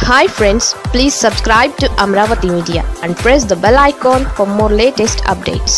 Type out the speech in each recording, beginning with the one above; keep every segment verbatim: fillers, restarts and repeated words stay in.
Hi friends, please subscribe to Amravati Media and press the bell icon for more latest updates.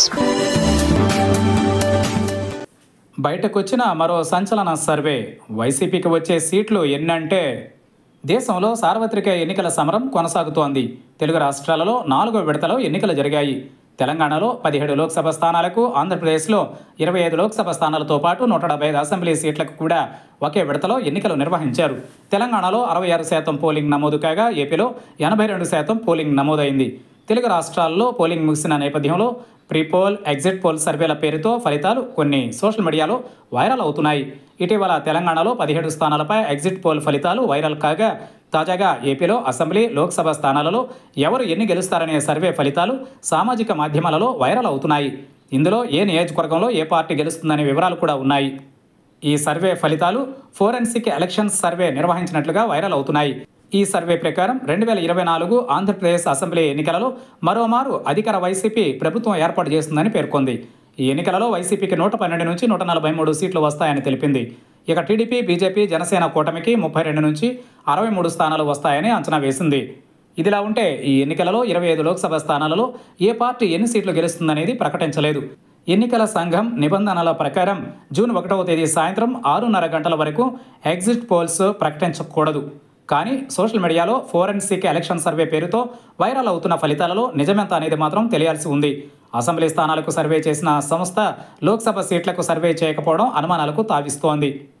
బయటకొచ్చిన మరో సంచలన survey. వైసీపీకి వచ్చే సీట్లు ఎన్నంటే దేశంలో సార్వత్రిక ఎన్నికల సమరం కొనసాగుతోంది. తెలుగు రాష్ట్రాలలో నాలుగో విడతలో ఎన్నికలు జరిగాయి. తెలంగాణలో పదిహేడు లోక్సభ స్థానాలకు, ఆంధ్రప్రదేశ్లో ఇరవై ఐదు లోక్సభ స్థానాలతో పాటు నూట డెబ్బై ఐదు అసెంబ్లీ సీట్లకు కూడా ఒకే విడతలో ఎన్నికలు నిర్వహించారు. తెలంగాణలో అరవై ఆరు శాతం పోలింగ్ నమోదు కాగా ఏపీలో ఎనభై రెండు శాతం పోలింగ్ నమోదైంది. తెలుగు రాష్ట్రాల్లో పోలింగ్ ముగిసిన నేపథ్యంలో ప్రీపోల్, ఎగ్జిట్ పోల్ సర్వేల పేరుతో ఫలితాలు కొన్ని సోషల్ మీడియాలో వైరల్ అవుతున్నాయి. ఇటీవల తెలంగాణలో పదిహేడు స్థానాలపై ఎగ్జిట్ పోల్ ఫలితాలు వైరల్ కాగా, తాజాగా ఏపీలో అసెంబ్లీ, లోక్సభ స్థానాలలో ఎవరు ఎన్ని గెలుస్తారనే సర్వే ఫలితాలు సామాజిక మాధ్యమాలలో వైరల్ అవుతున్నాయి. ఇందులో ఏ నియోజకవర్గంలో ఏ పార్టీ గెలుస్తుందనే వివరాలు కూడా ఉన్నాయి. ఈ సర్వే ఫలితాలు ఫోరెన్సిక్ ఎలక్షన్స్ సర్వే నిర్వహించినట్లుగా వైరల్ అవుతున్నాయి. ఈ సర్వే ప్రకారం రెండు వేల ఇరవై నాలుగు ఆంధ్రప్రదేశ్ అసెంబ్లీ ఎన్నికలలో మరోమారు అధికార వైసీపీ ప్రభుత్వం ఏర్పాటు చేస్తుందని పేర్కొంది. ఈ ఎన్నికలలో వైసీపీకి నూట పన్నెండు నుంచి నూట నలభై మూడు సీట్లు వస్తాయని తెలిపింది. ఇక టీడీపీ, బీజేపీ, జనసేన కూటమికి ముప్పై రెండు నుంచి అరవై మూడు స్థానాలు వస్తాయని అంచనా వేసింది. ఇదిలా ఉంటే ఈ ఎన్నికలలో ఇరవై ఐదు లోక్సభ స్థానాలలో ఏ పార్టీ ఎన్ని సీట్లు గెలుస్తుందనేది ప్రకటించలేదు. ఎన్నికల సంఘం నిబంధనల ప్రకారం జూన్ ఒకటవ తేదీ సాయంత్రం ఆరున్నర గంటల వరకు ఎగ్జిట్ పోల్స్ ప్రకటించకూడదు. కానీ సోషల్ మీడియాలో ఫోరెన్సిక్ ఎలక్షన్ సర్వే పేరుతో వైరల్ అవుతున్న ఫలితాలలో నిజమెంత అనేది మాత్రం తెలియాల్సి ఉంది. అసెంబ్లీ స్థానాలకు సర్వే చేసిన సంస్థ లోక్సభ సీట్లకు సర్వే చేయకపోవడం అనుమానాలకు తావిస్తోంది.